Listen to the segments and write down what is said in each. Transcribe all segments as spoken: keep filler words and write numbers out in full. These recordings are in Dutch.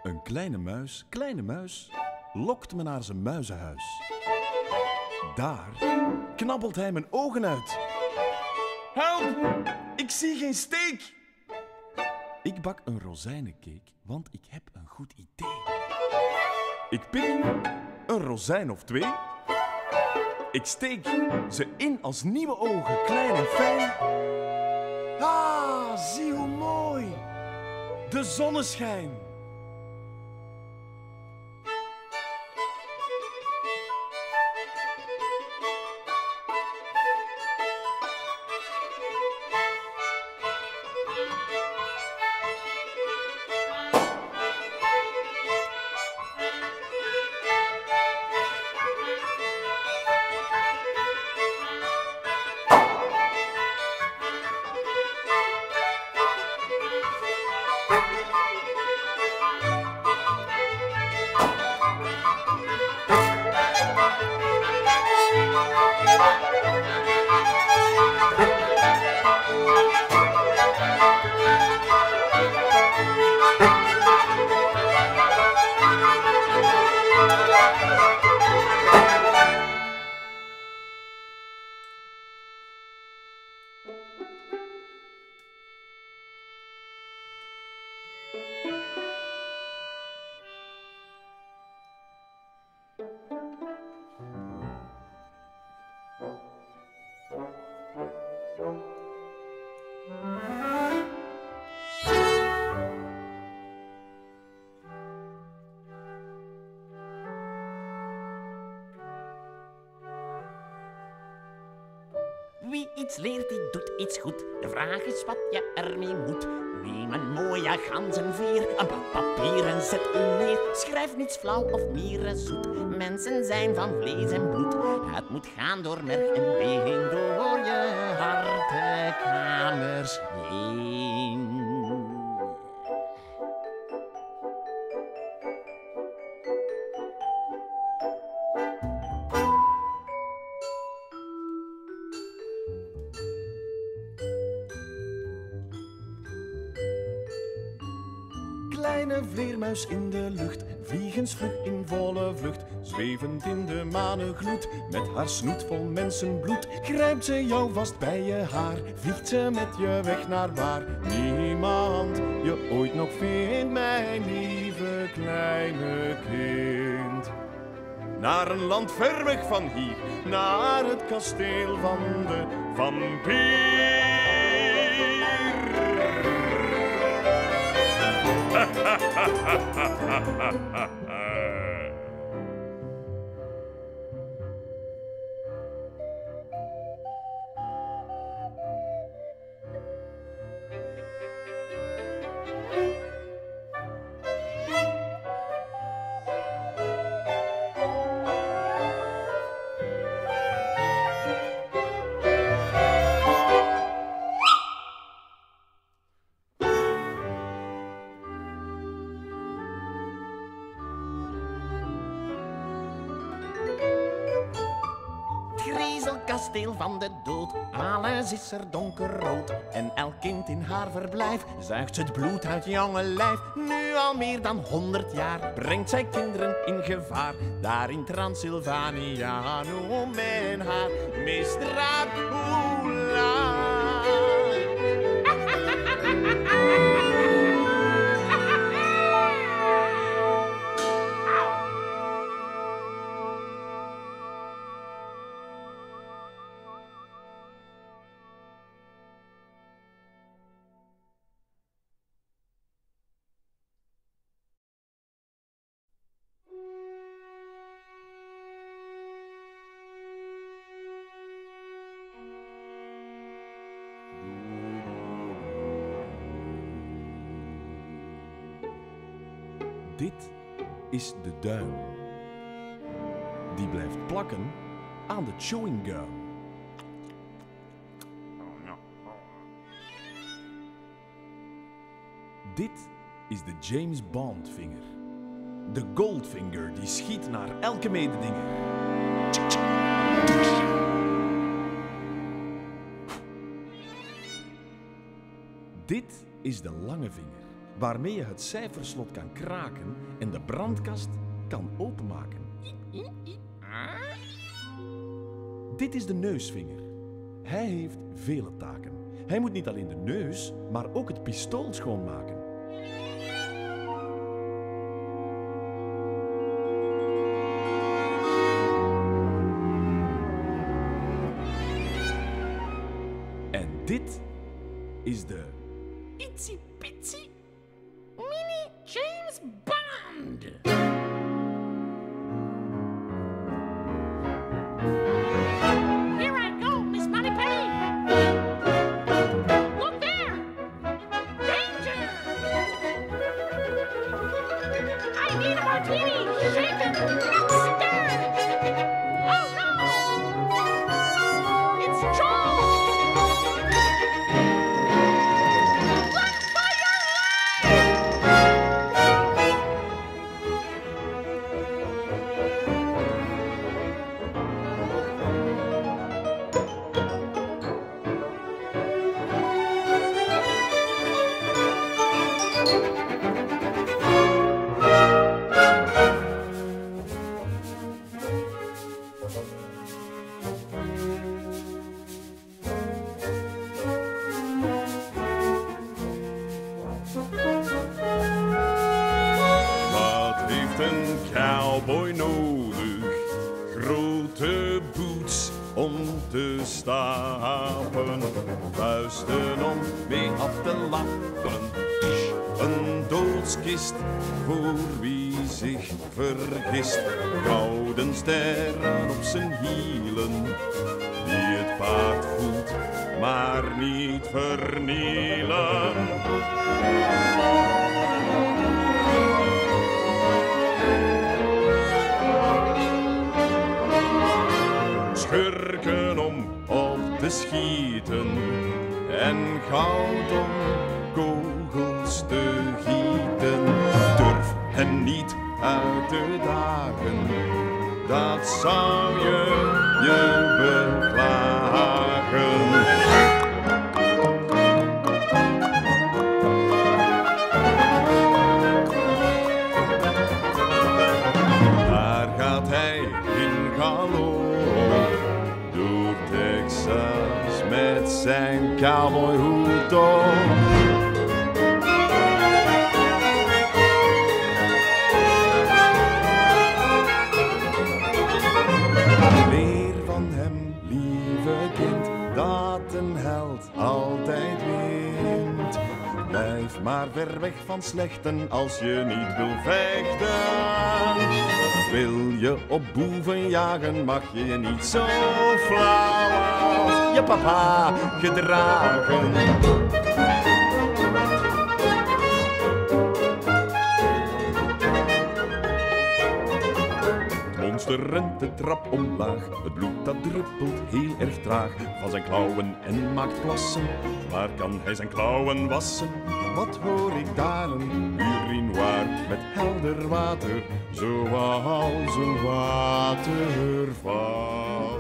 Een kleine muis, kleine muis, lokt me naar zijn muizenhuis. Daar knabbelt hij mijn ogen uit. Help! Ik zie geen steek! Ik bak een rozijnencake, want ik heb een goed idee. Ik pik een rozijn of twee. Ik steek ze in als nieuwe ogen, klein en fijn. Ah, zie hoe mooi! De zonneschijn. Wie iets leert, die doet iets goed. De vraag is wat je ermee moet. Neem een mooie ganzenveer, een blad papier en zet u neer. Schrijf niets flauw of mierenzoet. Mensen zijn van vlees en bloed. Het moet gaan door merg en been, door je hartekamers heen. Kleine vleermuis in de lucht, vliegensvlug in volle vlucht, zwevend in de manengloed, met haar snoet vol mensenbloed, grijpt ze jou vast bij je haar, vliegt ze met je weg naar waar niemand je ooit nog vindt, mijn lieve kleine kind. Naar een land ver weg van hier, naar het kasteel van de vampier. Kasteel van de dood, alles is er donkerrood. En elk kind in haar verblijf zuigt het bloed uit jonge lijf. Nu al meer dan honderd jaar brengt zij kinderen in gevaar. Daar in Transylvania noemt men haar Miss Dracula. Dit is de duim. Die blijft plakken aan de chewing gum. Dit is de James Bond vinger. De Goldfinger die schiet naar elke mededinger. Dit is de lange vinger. waarmee je het cijferslot kan kraken en de brandkast kan openmaken. Dit is de neusvinger. Hij heeft vele taken. Hij moet niet alleen de neus, maar ook het pistool schoonmaken. En dit is de Itsy Bitsy Mini James Bond. Here I go, Miss Moneypenny. Look there. Danger. I need a martini. Shaken, not stirred. Oh no. It's Joel. Een cowboy nodig, grote boots om te stapen, vuisten om mee af te lappen, een doodskist voor wie zich vergist, gouden sterren op zijn hielen, die het paard voelt, maar niet vernielen. Schurken om op te schieten en goud om kogels te gieten. Durf hen niet uit te dagen, dat zou je je beklagen. Daar gaat hij in galop door Texas met zijn cowboyhoed op. Leer van hem, lieve kind, dat een held altijd wint. Blijf maar ver weg van slechten als je niet wil vechten. Wil je op boeven jagen, mag je je niet zo flauw als je papa gedragen. Het monster rent de trap omlaag, het bloed dat druppelt heel erg traag van zijn klauwen en maakt plassen. Waar kan hij zijn klauwen wassen? Wat hoor ik daar, een urinoir met helder water, zoals een waterval.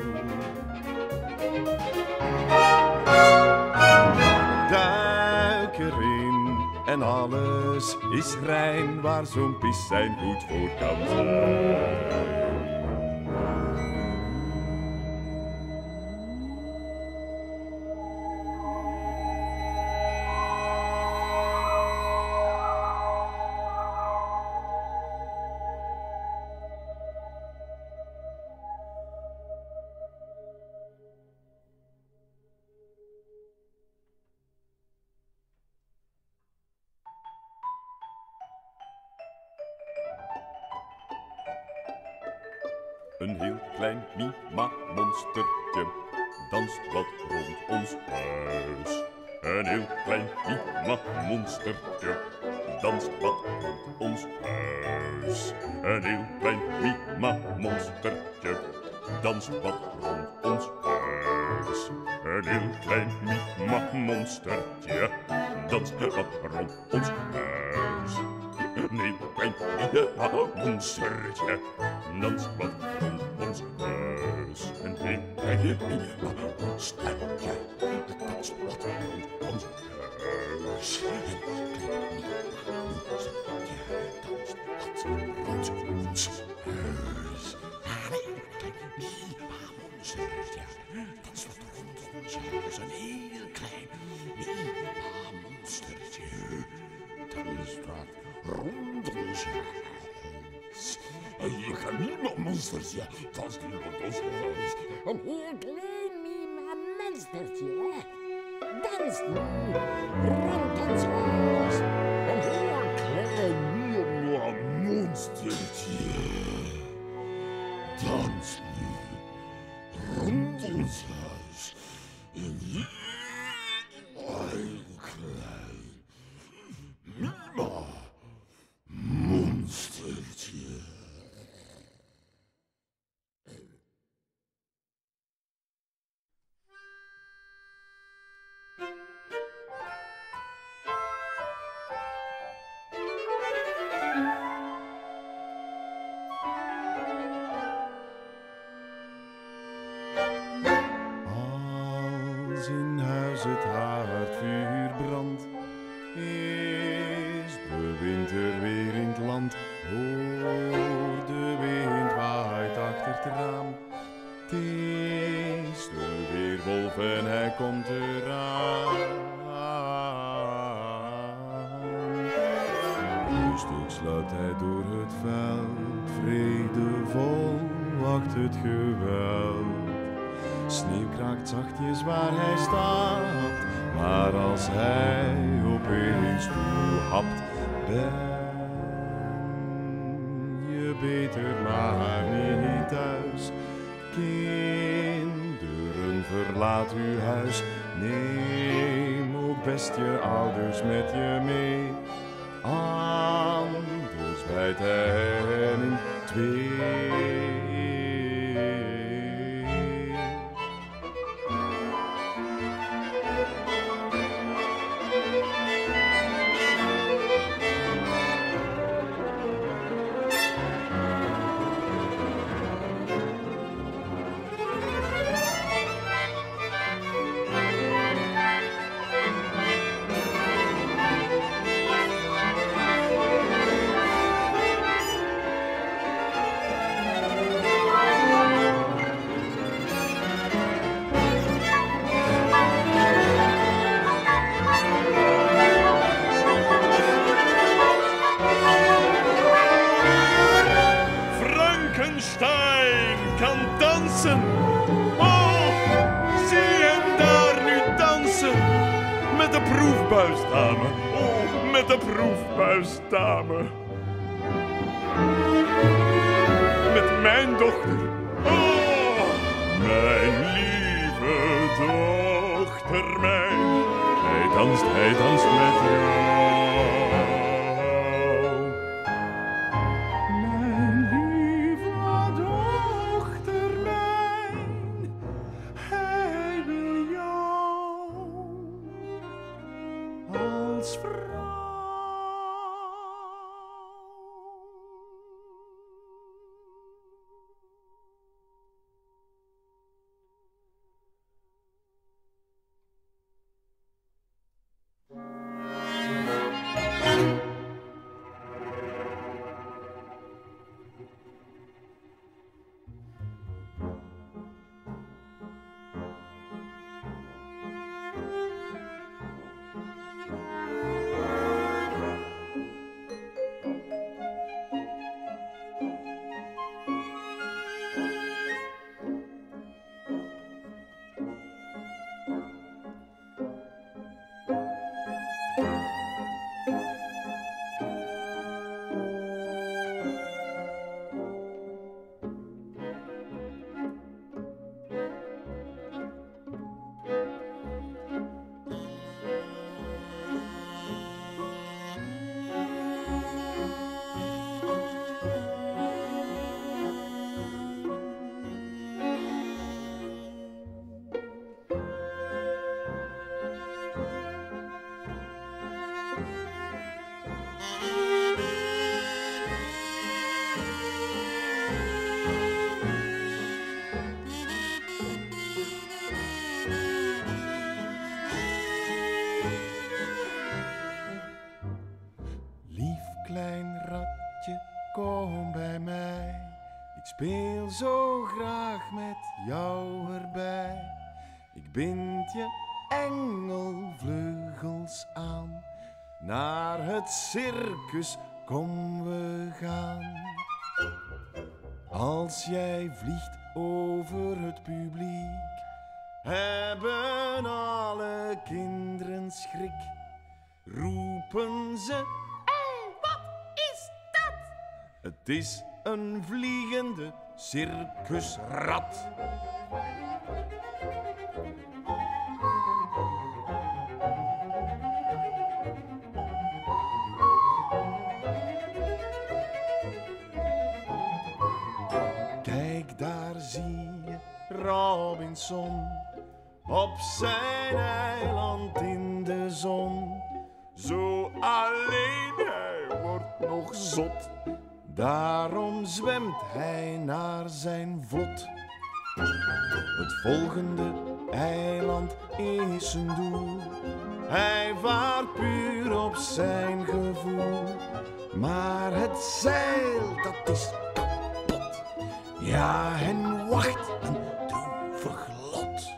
Duik erin en alles is rein, waar zo'n pis zijn goed voor kan zijn. Een heel klein Mima-monstertje danst wat rond ons huis. Een heel klein Mima-monstertje danst wat rond ons huis. Een heel klein Mima-monstertje danst wat rond ons huis. Een heel klein Mima-monstertje danst wat rond ons huis. Een heel klein Mima-monstertje danst wat rond ons huis. Een heel klein Mima-monstertje danst wat rond ons huis. monstertje. Dat staat rond ons huis, een heel klein Mima-monstertje. Dat staat rond ons huis. Een heel Mima-monstertje, dat is rond ons huis. Een heel klein Mima-monstertje. Danst nu rond ons huis. Een heel klein Mima-monstertje. Dans nu rond ons huis. Een heel klein Mima-monstertje. Als in huis het haardvuur brandt, is de winter weer in het land. Hoor, de wind waait achter het raam. Het is de weerwolf en hij komt eraan. Rustig sluipt hij door het veld, vredevol wacht het geweld. Sneeuw kraakt zachtjes waar hij staat, maar als hij opeens toehapt, ben je beter maar niet thuis. Kinderen, verlaat uw huis, neem ook best je ouders met je mee. Anders bijt hij hen in twee. Frankenstein kan dansen. Oh, zie hem daar nu dansen. Met de proefbuisdame. Oh, met de proefbuisdame. Met mijn dochter. Oh, mijn lieve dochter, mijn. Hij danst, hij danst met jou. Als vrouw. Kom bij mij, ik speel zo graag met jou erbij. Ik bind je engelvleugels aan. Naar het circus kom we gaan. Als jij vliegt over het publiek, hebben alle kinderen schrik. Roepen ze: Hé, wat is dat? het is een vliegende circusrat. Kijk, daar zie je Robinson op zijn eiland in de zon. Zo alleen, hij wordt nog zot. Daarom zwemt hij naar zijn vlot. Het volgende eiland is zijn doel. Hij vaart puur op zijn gevoel. Maar het zeil, dat is kapot. Ja, hen wacht een droevig lot.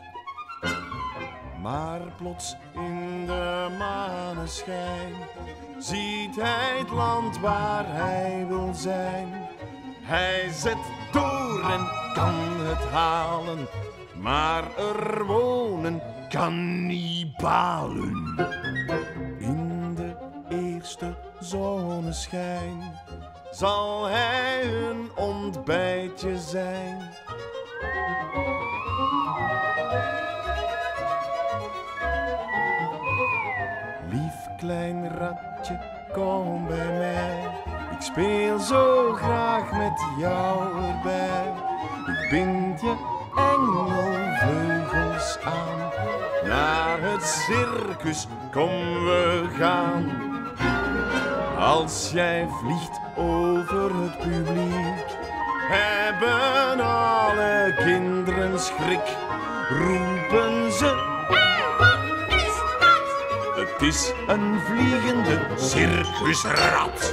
Maar plots in de maneschijn ziet hij het land waar hij wil zijn. Hij zet door en kan het halen, maar er wonen kannibalen. In de eerste zonneschijn zal hij een ontbijtje zijn. Lief klein ratje, kom bij mij. Ik speel zo graag met jou erbij. Ik bind je engelvleugels aan. Naar het circus kom we gaan. Als jij vliegt over het publiek, hebben alle kinderen schrik. Roepen ze: het is een vliegende circusrat.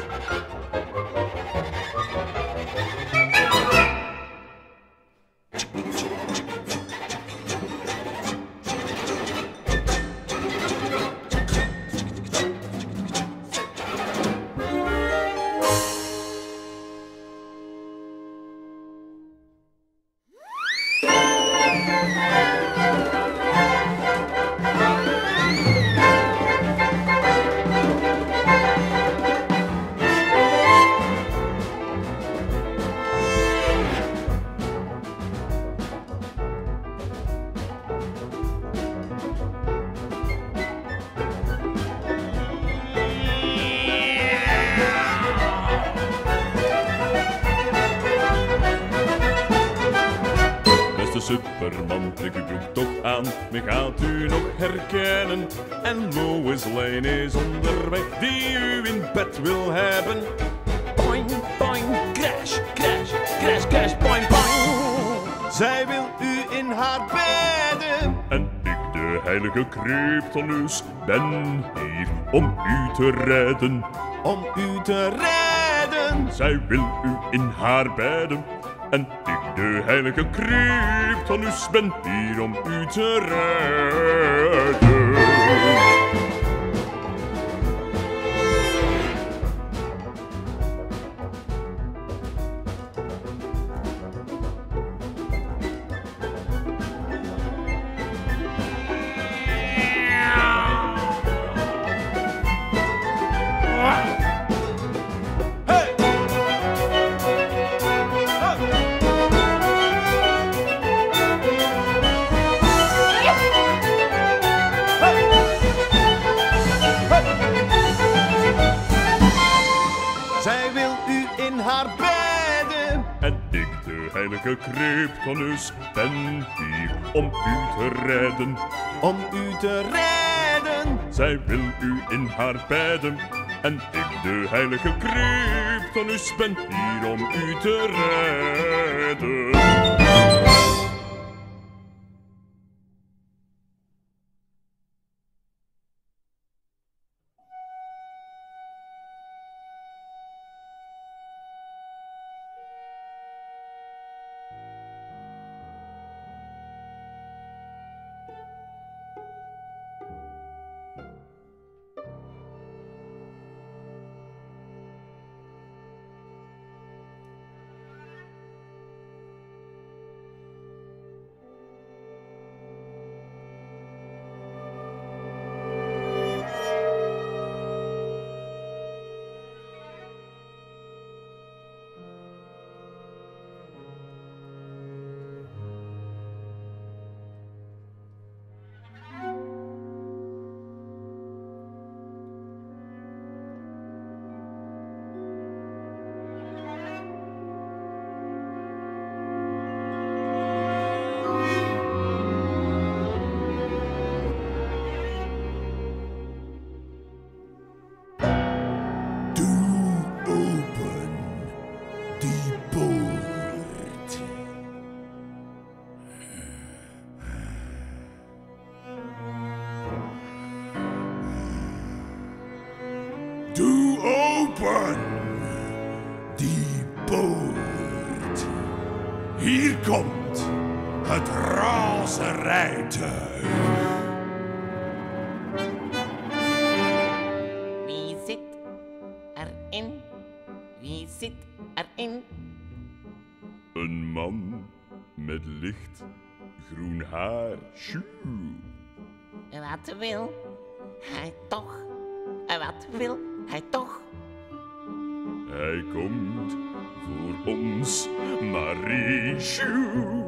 Superman, trek uw broek toch aan, me gaat u nog herkennen. En Lois Lane is onderweg, die u in bed wil hebben. Boing, boing, crash, crash, crash, crash, boing, boing. Zij wil u in haar bedden. En ik, de heilige Kryptonus, ben hier om u te redden. Om u te redden. Zij wil u in haar bedden. En ik, de heilige Kryptonus, ben hier om u te redden. heilige Kryptonus, ben hier om u te redden. Om u te redden. Zij wil u in haar bedden. En ik, de heilige Kryptonus, ben hier om u te redden. Open die poort. Hier komt het razerijtuig. Wie zit erin? Wie zit erin? Een man met licht groen haar. Sjoe. Wat wil hij toch? Wat wil hij toch? Hij komt voor ons, Marie. Sjoe.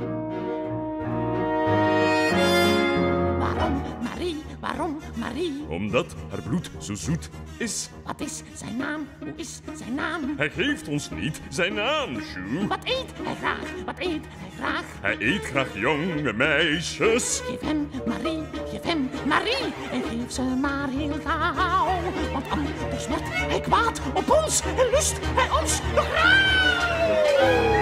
Waarom, Marie? Waarom, Marie? Omdat haar bloed zo zoet is. Wat is zijn naam? Hoe is zijn naam? Hij geeft ons niet zijn naam, Sjoe. Wat eet hij graag? Wat eet hij graag? Hij eet graag jonge meisjes. Geef hem Marie, geef hem Marie en geef ze maar heel gauw. Want anders wordt hij kwaad op ons en lust hij ons nog rauw.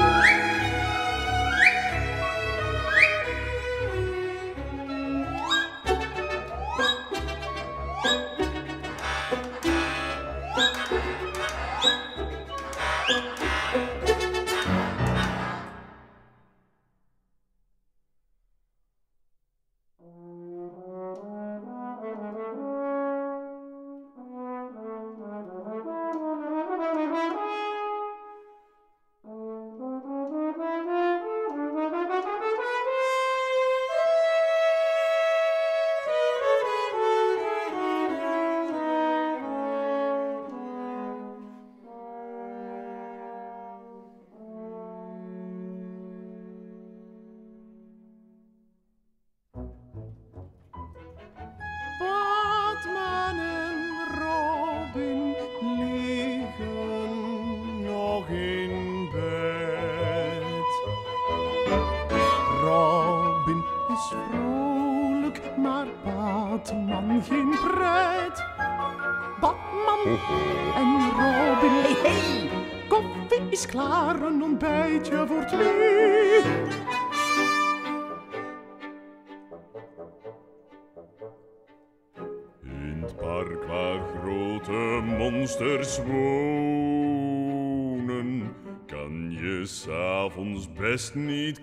Batman en Robin liggen nog in bed. Robin is vrolijk, maar Batman geen pret. Batman en Robin, hey hey, koffie is klaar, een ontbijtje voor twee. In het park waar grote monsters wonen, kan je 's avonds best niet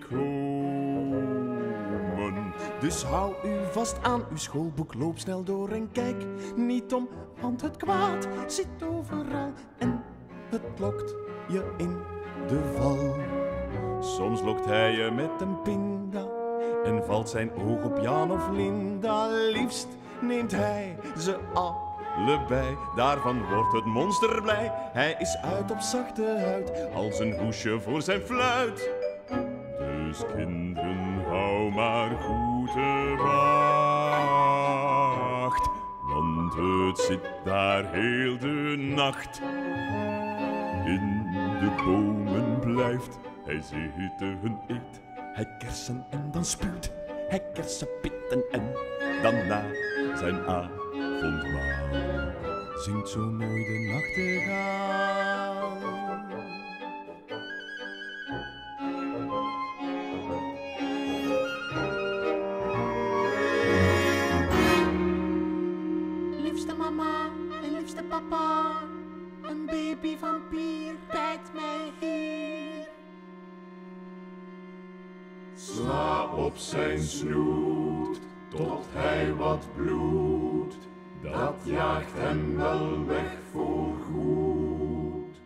komen. Dus hou u vast aan uw schoolboek, loop snel door en kijk niet om, want het kwaad zit overal en het lokt je in de val. Soms lokt hij je met een pinda en valt zijn oog op Jan of Linda. Liefst neemt hij ze allebei, daarvan wordt het monster blij. Hij is uit op zachte huid, als een hoesje voor zijn fluit. Dus kinderen, hou maar goed de wacht, want het zit daar heel de nacht. In de bomen blijft hij zitten, eet Hij kersen en dan spuwt hij kersenpitten en dan na zijn avondmaal zingt zo mooi de nachtegaal. Liefste mama en liefste papa, een babyvampier bijt mij hier. Sla op zijn snoet, tot hij wat bloedt. Dat jaagt hem wel weg voor goed.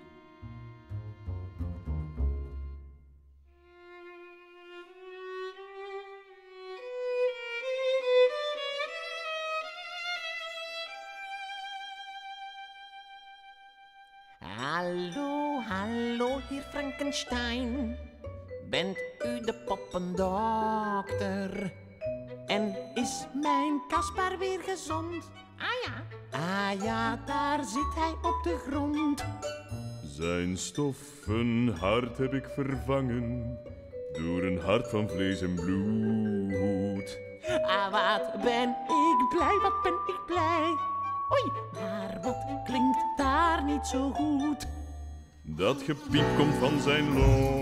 Hallo, hallo, hier Frankenstein. Bent u de poppendokter? En is mijn Kaspar weer gezond? Ah ja, ah ja, daar zit hij op de grond. Zijn stoffen hart heb ik vervangen door een hart van vlees en bloed. Ah, wat ben ik blij, wat ben ik blij. Oei, maar wat klinkt daar niet zo goed? Dat gepiep komt van zijn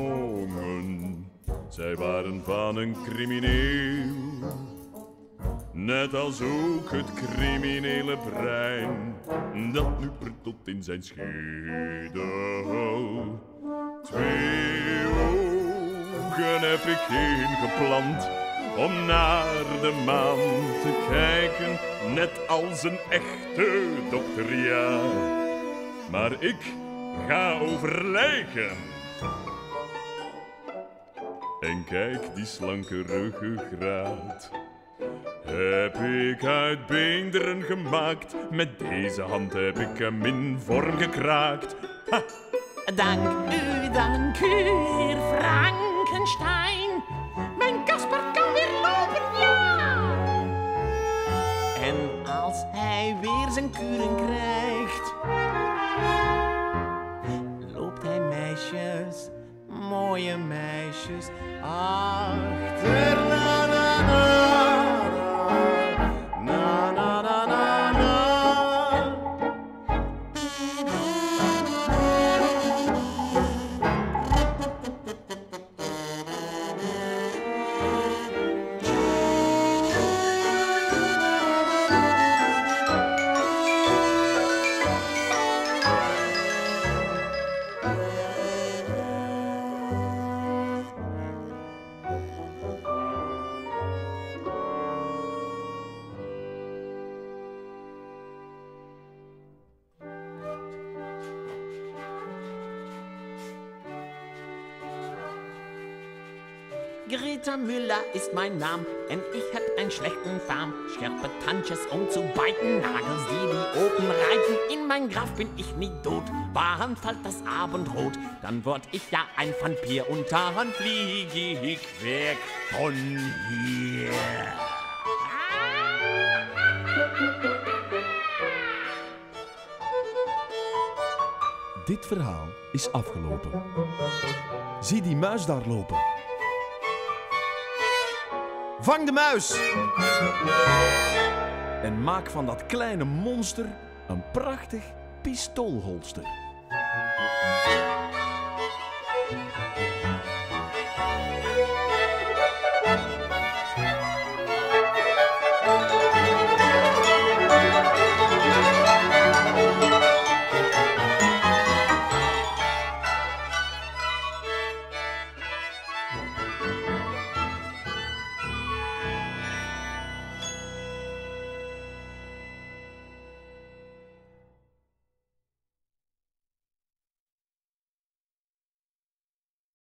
longen, zij waren van een crimineel. Net als ook het criminele brein, dat nu prutelt in zijn schedel. Twee ogen heb ik ingeplant, om naar de maan te kijken, net als een echte dokter, ja. Maar ik ga overlijken. En kijk die slanke ruggengraat, heb ik uit beenderen gemaakt. Met deze hand heb ik hem in vorm gekraakt. Ha! Dank u, dank u, heer Frankenstein. Mijn Kasper kan weer lopen, ja! En als hij weer zijn kuren krijgt, loopt hij meisjes, mooie meisjes, achterna. Na, na, na, na, na, na, na. Greta Müller ist mein Name, en ich hab einen schlechten Farm. Schärpe Tantjes um zu beiden Nagels, die die oben reiten. In mein Graf bin ich nie tot, wahren fällt das Abendrot. Dann word ich ja ein Vampir und daran fliege ich weg von hier. Dit verhaal is afgelopen. Zie die muis daar lopen. Vang de muis! En maak van dat kleine monster een prachtig pistoolholster.